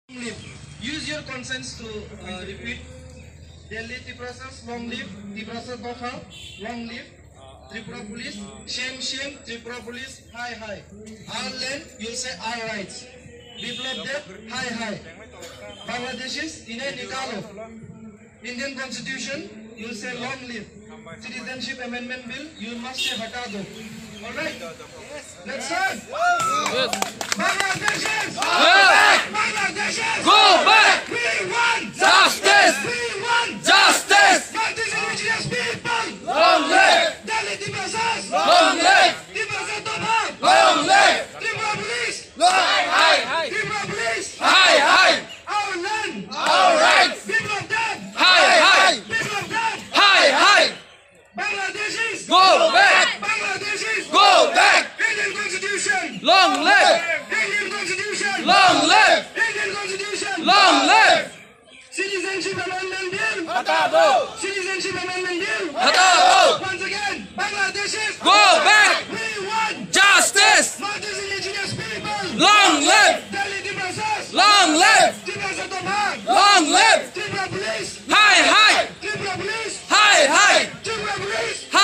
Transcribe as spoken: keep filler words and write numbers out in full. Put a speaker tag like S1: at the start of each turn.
S1: Use your conscience to uh, repeat. Delhi Tiprasas, long live. Tiprasa Gopha, long live. Tripura Police, shame, shame. Tripura Police, hi, hi. Our land, you'll say our rights. Biplab Dev, hi, hi. Bangladeshis, Ine Nikalo. Indian Constitution, you'll say long live. Citizenship Amendment Bill, you must say Hatado. Alright? Let's start! Yes. Bangladeshis! Go back! Bangladeshis!
S2: Go back!
S1: We want
S2: justice!
S1: We want
S2: Justice!
S1: Not these indigenous people!
S2: Long live!
S1: Delhi Tiprasas!
S2: Long live!
S1: Tiprasa Gopha!
S2: Long live!
S1: Tripura Police!
S2: Hi, hi!
S1: Tripura Police!
S2: Hi, hi!
S1: Our land!
S2: Our rights!
S1: People of dead!
S2: Hi, hi!
S1: People of dead!
S2: Hi, hi!
S1: Bangladeshis!
S2: Go back!
S1: Bangladeshis!
S2: Go back!
S1: Indian Constitution!
S2: Long live!
S1: Indian Constitution!
S2: Long live!
S1: Indian Constitution!
S2: Long live!
S1: Citizenship Amendment Bill!
S2: Hatado!
S1: Citizenship Amendment Bill!
S2: Hatado!
S1: Once again, Bangladeshis!
S2: Go back!
S1: We want
S2: Justice!
S1: not these indigenous people!
S2: Long live!
S1: Delhi Tiprasas!
S2: Long live!
S1: Tiprasa Gopha!
S2: Long live!
S1: Tripura Police!
S2: Hi, hi!
S1: Tripura Police!
S2: Hi, hi!
S1: Tripura Police!